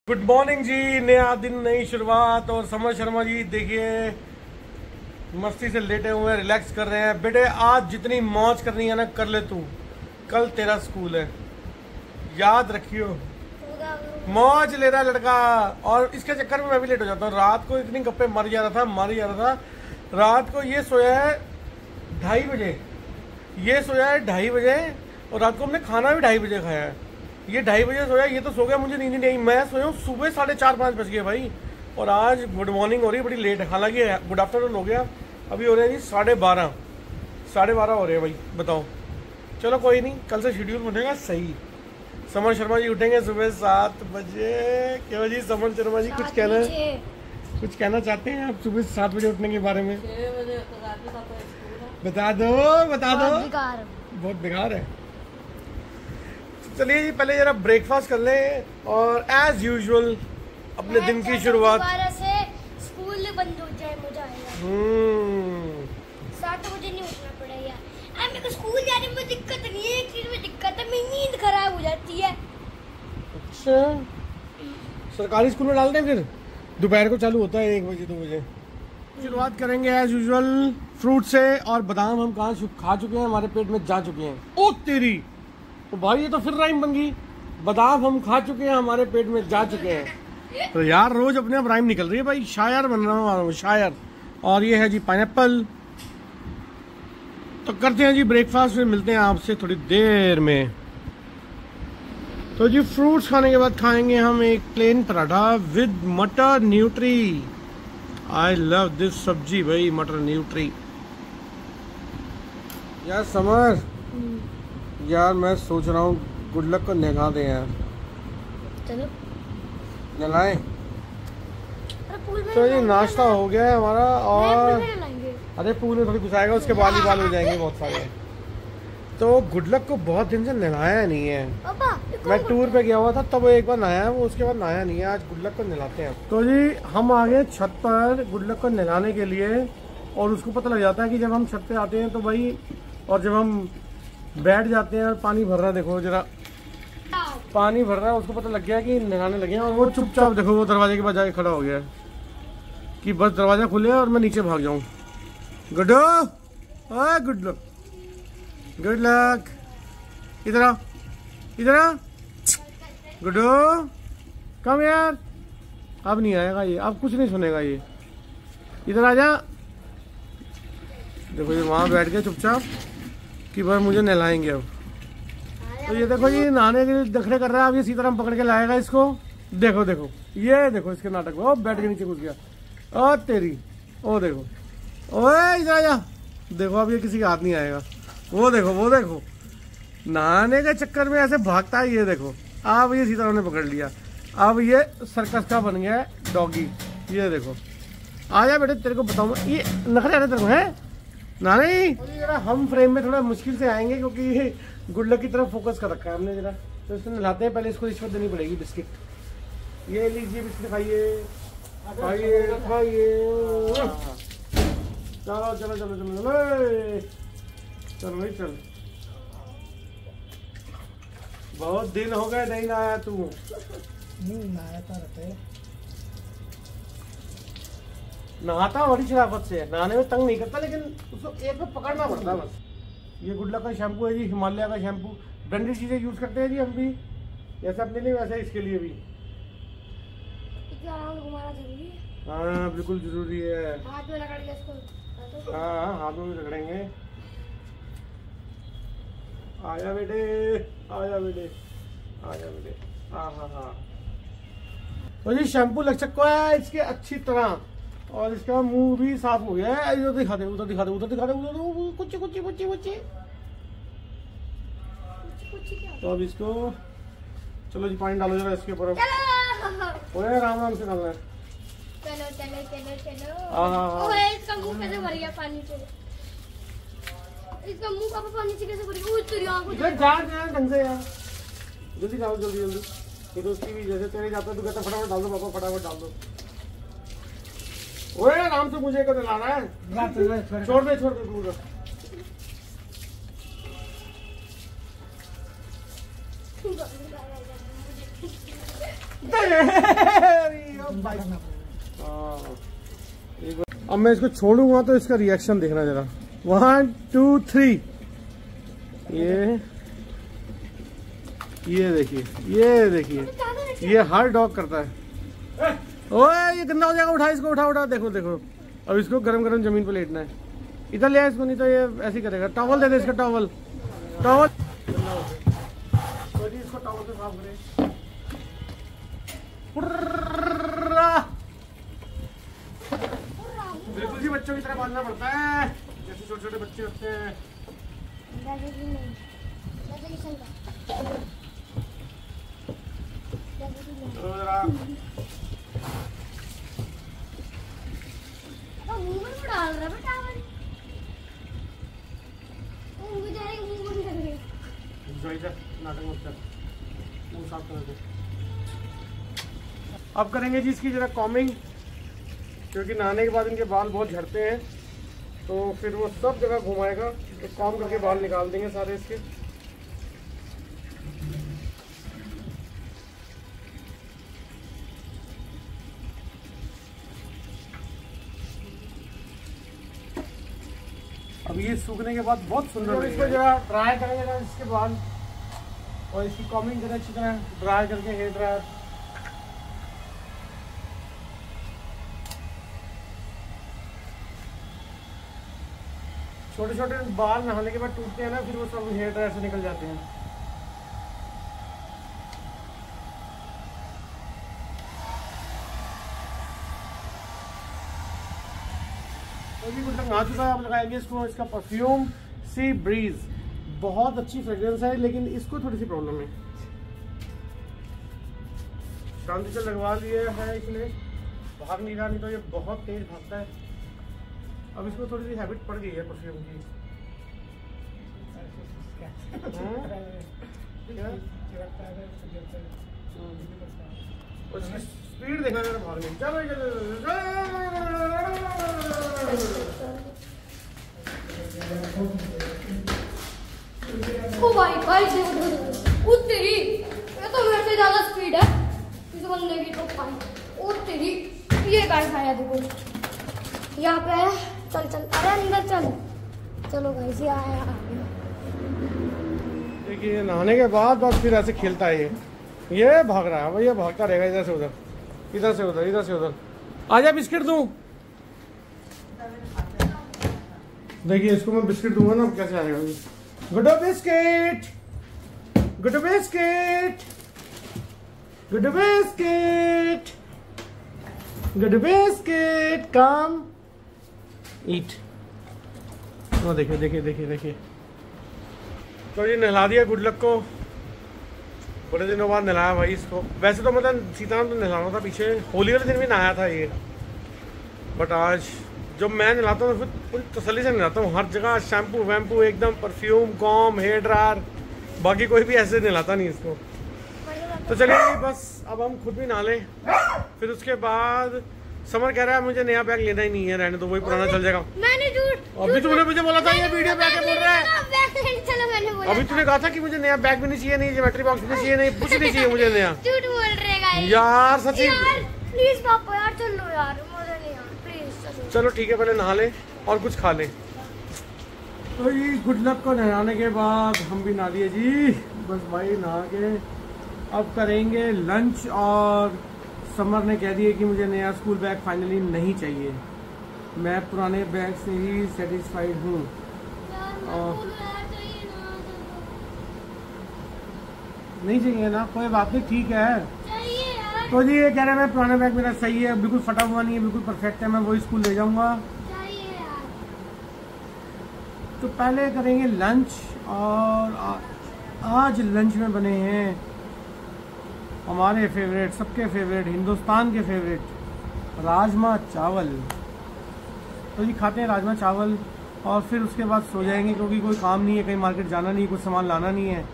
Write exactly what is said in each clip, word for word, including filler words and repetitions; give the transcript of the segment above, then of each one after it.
Good morning जी। नया दिन, नई शुरुआत। और समर शर्मा जी देखिए मस्ती से लेटे हुए हैं, रिलैक्स कर रहे हैं। बेटे आज जितनी मौज करनी है ना कर ले तू, कल तेरा स्कूल है, याद रखियो। मौज ले रहा है लड़का। और इसके चक्कर में मैं भी लेट हो जाता हूँ। रात को इतनी गप्पे मर जा रहा था मर जा रहा था रात को ये सोया है ढाई बजे ये सोया है ढाई बजे और रात को हमने खाना भी ढाई बजे खाया है। ये ढाई बजे सोया, ये तो सो गया, मुझे नींद नहीं आई। मैं सोया हूँ सुबह साढ़े चार पाँच बज गए भाई। और आज गुड मॉर्निंग हो रही है बड़ी लेट है, हालांकि गुड आफ्टरनून हो गया। अभी हो रहे हैं जी साढ़े बारह साढ़े बारह हो रहे हैं भाई, बताओ। चलो कोई नहीं, कल से शेड्यूल बनेगा सही। समर शर्मा जी उठेंगे सुबह सात बजे। क्यों जी समर शर्मा जी कुछ कहना कुछ कहना चाहते हैं आप सुबह सात बजे उठने के बारे में? बता दो बता दो। बहुत बेकार है। चलिए जी पहले जरा ब्रेकफास्ट कर लें और एज यूजुअल अपने दिन की शुरुआत। से स्कूल बंद हो जाए मजा आएगा। हम्म सात बजे नहीं उठना पड़ेगा। मेरे को स्कूल जाने में दिक्कत नहीं है, एक चीज में दिक्कत है, मेरी नींद खराब हो जाती है। अच्छा, सरकारी स्कूल में डालते हैं, फिर दोपहर को चालू होता है एक बजे दो बजे। शुरुआत करेंगे एज यूजुअल फ्रूट से। और बादाम हम कहाँ खा चुके हैं, हमारे पेट में जा चुके हैं। ओ तेरी तो भाई ये तो फिर राइम बन गई। बादाम हम खा चुके हैं, हमारे पेट में जा चुके हैं। तो यार रोज अपने आप राइम निकल रही है भाई, शायर बन रहा हूँ शायर। और ये है जी पाइनएप्पल। तो करते हैं जी ब्रेकफास्ट, फिर मिलते हैं आपसे थोड़ी देर में। तो जी फ्रूट्स खाने के बाद खाएंगे हम एक प्लेन पराठा विद मटर nutri. I love this sabzi भाई, मटर न्यूट्री। यार समर, यार मैं सोच रहा हूँ गुड लक को नहला दें यार। चलो नहलाएं। तो ये नाश्ता हो गया है हमारा। और अरे पूल में थोड़ी घुसाएगा, उसके बाल ही बाल हो जाएंगे बहुत सारे। तो गुड लक को बहुत दिन से नहलाया नहीं है। मैं टूर पे गया हुआ था तब वो एक बार नहाया, वो उसके बाद नहाया नहीं है। आज गुड लक को नहलाते हैं। तो जी हम आ गए छत पर गुड लक को नहलाने के लिए। और उसको पता लग जाता है कि जब हम छत पे आते हैं तो भाई, और जब हम बैठ जाते हैं और पानी भर रहा है, देखो जरा पानी भर रहा है, उसको पता लग गया कि नहाने लगे हैं। और वो चुपचाप देखो वो दरवाजे के पास जाके खड़ा हो गया है कि बस दरवाजा खुले और मैं नीचे भाग जाऊं। गुड्डू, ओए गुड लक, गुड लक, इधर आ इधर आ गुड्डू, कम यार। अब नहीं आएगा ये, अब कुछ नहीं सुनेगा ये। इधर आ जा। देखो ये वहां बैठ गया चुपचाप कि बस मुझे नहलाएंगे अब। तो ये देखो ये नहाने के लिए दखड़े कर रहा है। अब ये सीताराम पकड़ के लाएगा इसको। देखो देखो ये देखो इसके नाटक में। ओ बैठ के नीचे घुस गया। ओ तेरी, ओ देखो, ओए इधर आ जा। देखो अब ये किसी का हाथ नहीं आएगा। वो देखो वो देखो नहाने के चक्कर में ऐसे भागता है। ये देखो अब ये सीताराम ने पकड़ लिया। अब ये सर्कस का बन गया है डॉगी। ये देखो आ जा बेटे, तेरे को बताऊंगा। ये नखरे आ रहे तेरे को है ना? नहीं जरा हम फ्रेम में थोड़ा मुश्किल से आएंगे क्योंकि ये गुड लक की तरफ फोकस कर रखा है हमने जरा। तो इसमें नहलाते हैं, पहले इसको रिश्वत देनी पड़ेगी। बिस्किट ये लीजिए, बिस्किट खाइए खाइए खाइए। चलो चलो चलो चलो चलो चलो भाई चल। बहुत दिन हो गए नहीं नहाया तू। नहीं नहाता रहता है। नहाता बड़ी शराफत से, नहाने में तंग नहीं करता, लेकिन उसको एक में पकड़ना पड़ता है बस। ये गुड लक का शैम्पू है जी, हिमालय का शैम्पू। ब्रांडेड चीजें यूज करते हैं जी हम भी, जैसे अपने लिए वैसे इसके लिए भी। हाँ बिल्कुल जरूरी है। हाथ में रगड़ के इसको। हाँ हाथ में भी रगड़ेंगे। आया बेटे आया बेटे आया बेटे। हाँ हाँ हाँ। तो ये शैम्पू लग चुका है इसके अच्छी तरह। और इसका मुंह भी साफ हो गया है। इधर दिखा दे उधर दिखा दे उधर दिखा दे उधर कुछ कुछ कुछ कुछ। तो अब इसको चलो जी पानी डालो जरा इसके ऊपर। ओए राम राम से डालना है। चलो चलो चलो चलो। हाँ ओए इसका मुंह कैसे भर गया पानी से? इसका मुंह पापा पानी से कैसे भर गया? तेरी आंखों इधर जा जा ढंग से यार। जल्दी डालो जल्दी जल्दी। ये तो उसकी भी जैसे तेरे जाता है तू कहता फटाफट डाल दो पापा, फटाफट डाल दो। ओए आराम से मुझे कदर लाना है। छोड़ दे छोड़ दे दूर। अब मैं इसको छोड़ूंगा तो इसका रिएक्शन देखना जरा। One two three. ये ये देखिए, ये देखिए, ये हर डॉग करता है। ओए ये गंदा हो जाएगा, उठा इसको, उठा उठा। देखो देखो, अब इसको गरम गरम जमीन पे लेटना है। इधर ले इसको, नहीं तो ये ऐसे ही करेगा। टॉवल दे दे इसका, टॉवल टॉवल इसको टॉवल से साफ करें। बिल्कुल जी बच्चों की तरह बांधना पड़ता है, जैसे छोटे छोटे बच्चे होते हैं। डाल रहा है टावल, मुंह जाएगा, मुंह बंद कर दे। नाटक मत कर, मुंह साफ कर दे। अब करेंगे जी इसकी जरा कॉमिंग, क्योंकि नहाने के बाद इनके बाल बहुत झड़ते हैं, तो फिर वो सब जगह घुमाएगा, तो कॉम करके बाल निकाल देंगे सारे इसके। अब ये सूखने के बाद बहुत सुंदर है। इसको जरा ड्राई करेंगे इसके बाद, और इसकी कॉमिंग करें अच्छी तरह ड्राई करके, हेयर ड्रायर। छोटे छोटे बाल नहाने के बाद टूटते हैं ना, फिर वो सब हेयर ड्रायर से निकल जाते हैं। तो भी कुछ नहा चुका है। आप लगाएंगे इसको, इसका परफ्यूम सी ब्रीज, बहुत अच्छी फ्रेग्रेंस है, लेकिन इसको थोड़ी सी प्रॉब्लम है। शांति से लगवा लिए है इसने, भाग नहीं रहा, नहीं तो ये बहुत तेज भागता है। अब इसको थोड़ी सी हैबिट पड़ गई है परफ्यूम की। उसकी स्पीड देखना जरा भागने की। चलो ओ भाई भाई से वो तेरी, ये तो मेरे से ज्यादा स्पीड है इस बंदे की। तो भाई ओ तेरी, ये गाइस आया देखो यहाँ पे है। चल चल, अरे अंदर चल, चलो गाइस ये आया। देखिए नहाने के बाद बस फिर ऐसे खेलता है ये ये भाग रहा है भाई, ये भागता रहेगा इधर से उधर, इधर से उधर, इधर से उधर। आजा बिस्किट दूं। देखिए इसको मैं बिस्किट दूंगा ना, कैसे आएगा। Good biscuit, good biscuit, good biscuit, good biscuit, come eat. वो देखिए देखिए देखिए देखिए। तो ये नहला दिया गुड लक को, बड़े दिनों बाद नहलाया भाई इसको। वैसे तो मतलब सीताराम तो नहलाना था पीछे, होली वाले दिन भी नहाया था ये, बट आज जब मैं नहलाता हूँ फिर पूरी तसल्ली से नहलाता हूँ। हर जगह शैम्पू वैम्पू एकदम, परफ्यूम, कॉम, हेयर ड्रायर, बाकी कोई भी ऐसे नहलाता नहीं इसको। तो चलिए बस अब हम खुद भी नहा लें, फिर उसके बाद समर कह रहा है मुझे नया बैग लेना ही नहीं है, रहने तो वही पुराना चल जाएगा। मैंने झूठ, अभी तूने मुझे बोला था ये वीडियो पे आके बोल रहा है। चलो मैंने बोला, अभी तूने कहा था कि मुझे नया बैग भी नहीं चाहिए, नहीं ज्योमेट्री बॉक्स भी नहीं चाहिए, नहीं कुछ नहीं चाहिए मुझे नया। झूठ बोल रहे गाइस यार सच्ची। यार प्लीज पापा यार चलो यार, मुझे नहीं यार प्लीज चलो। चलो ठीक है, पहले नहा ले और कुछ खा ले। तो ये गुड लक को नहाने के बाद हम भी नहा लिए जी, बस भाई नहा के अब करेंगे लंच। और समर ने कह दिया कि मुझे नया स्कूल बैग फाइनली नहीं चाहिए, मैं पुराने बैग से ही सेटिस्फाइड हूँ। नहीं चाहिए ना, कोई बात नहीं, ठीक है। तो जी ये कह रहे हैं मैं पुराना बैग मेरा सही है, बिल्कुल फटा हुआ नहीं है, बिल्कुल परफेक्ट है, मैं वही स्कूल ले जाऊंगा। तो पहले करेंगे लंच, और आ, आज लंच में बने हैं हमारे फेवरेट, सबके फेवरेट, हिंदुस्तान के फेवरेट राजमा चावल। तो जी खाते हैं राजमा चावल, और फिर उसके बाद सो जाएंगे, क्योंकि कोई काम नहीं है, कहीं मार्केट जाना नहीं, कुछ सामान लाना नहीं है।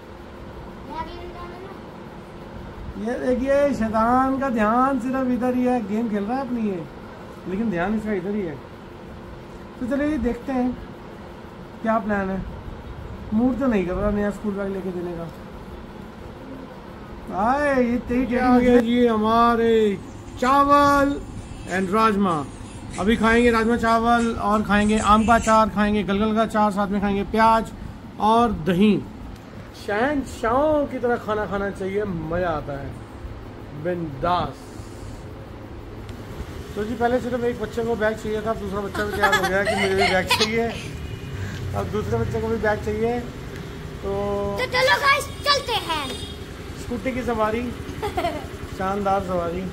ये देखिए शैतान का ध्यान सिर्फ इधर ही है, गेम खेल रहा है अपनी ये, लेकिन ध्यान इसका इधर ही है। तो चलिए देखते हैं क्या प्लान है। मूड तो नहीं कर रहा नया स्कूल बैग लेके देने का, आए ये तेरी आ गया जी हमारे चावल एंड राजमा। अभी खाएंगे राजमा चावल और खाएंगे आम का अचार, खाएंगे गलगल का अचार, साथ में खाएंगे प्याज और दही। शहंशाहों की तरह खाना खाना चाहिए, मज़ा आता है, बिंदास। तो जी पहले सिर्फ एक बच्चे को बैग चाहिए था, दूसरा बच्चा भी तैयार हो गया कि मुझे भी बैग चाहिए, अब दूसरे बच्चे को भी बैग चाहिए। तो, तो चलो गाइस चलते हैं। स्कूटी की सवारी, शानदार सवारी।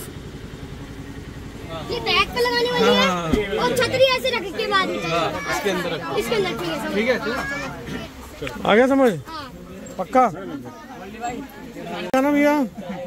ये बैग पे लगाने वाली है और छतरी ऐसे रख के बाद में चलेगा। इसके अंदर रखो, इसके अंदर ठीक है, ठीक है। आ गया समझ? हाँ। पक्का? क्या ना भैया?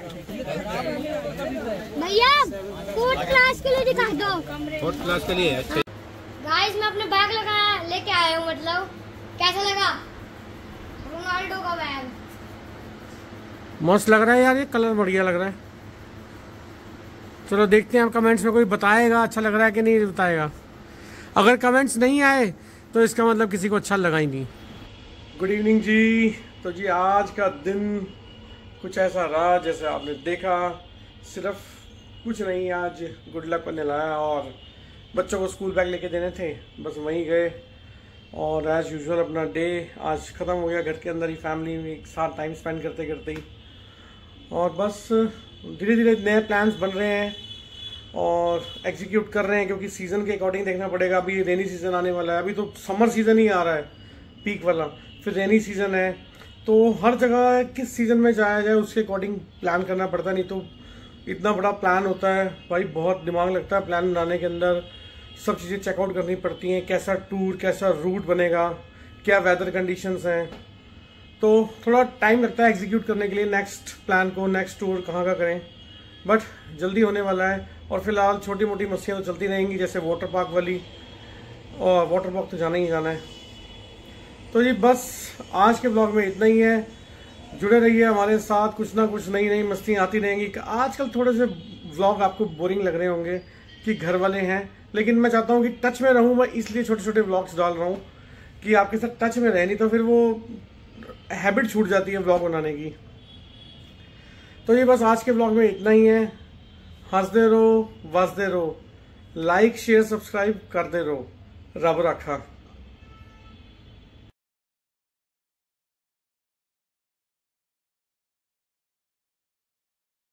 भैया फोर्थ क्लास के लिए दिखा दो। फोर्थ क्लास के लिए अच्छा। गाइस मैं अपने बैग लगाया लेके आया हूँ, मतलब कैसा लगा? रोनाल्डो का बैग मस्त लग रहा है यार, ये कलर बढ़िया लग रहा है। चलो देखते हैं, आप कमेंट्स में कोई बताएगा अच्छा लग रहा है कि नहीं बताएगा। अगर कमेंट्स नहीं आए तो इसका मतलब किसी को अच्छा लगा ही नहीं। Good evening ji. तो जी आज का दिन कुछ ऐसा रहा जैसे आपने देखा, सिर्फ कुछ नहीं, आज गुड लक करने लाया और बच्चों को स्कूल बैग लेके देने थे, बस वहीं गए और एज़ यूजुअल अपना डे आज ख़त्म हो गया घर के अंदर ही, फैमिली में एक साथ टाइम स्पेंड करते करते ही। और बस धीरे धीरे नए प्लान्स बन रहे हैं और एग्जीक्यूट कर रहे हैं, क्योंकि सीज़न के अकॉर्डिंग देखना पड़ेगा। अभी रेनी सीज़न आने वाला है, अभी तो समर सीज़न ही आ रहा है पीक वाला, फिर रेनी सीज़न है, तो हर जगह किस सीज़न में जाया जाए उसके अकॉर्डिंग प्लान करना पड़ता है। नहीं तो इतना बड़ा प्लान होता है भाई, बहुत दिमाग लगता है प्लान बनाने के अंदर, सब चीज़ें चेकआउट करनी पड़ती हैं, कैसा टूर, कैसा रूट बनेगा, क्या वेदर कंडीशंस हैं, तो थोड़ा टाइम लगता है एग्जीक्यूट करने के लिए नेक्स्ट प्लान को, नेक्स्ट टूर कहाँ का करें, बट जल्दी होने वाला है। और फिलहाल छोटी मोटी मस्तियाँ तो चलती रहेंगी, जैसे वाटर पार्क वाली, और वाटर पार्क तो जाना ही जाना है। तो जी बस आज के ब्लॉग में इतना ही है, जुड़े रहिए हमारे साथ, कुछ ना कुछ नई नई मस्तियाँ आती रहेंगी। आजकल थोड़े से व्लॉग आपको बोरिंग लग रहे होंगे कि घर वाले हैं, लेकिन मैं चाहता हूँ कि टच में रहूँ, मैं इसलिए छोटे छोटे व्लॉग्स डाल रहा हूँ कि आपके साथ टच में रहे, नहीं तो फिर वो हैबिट छूट जाती है व्लॉग बनाने की। तो ये बस आज के व्लॉग में इतना ही है। हंसते रहो, वसते रहो, लाइक शेयर सब्सक्राइब करते रहो। रब रखा।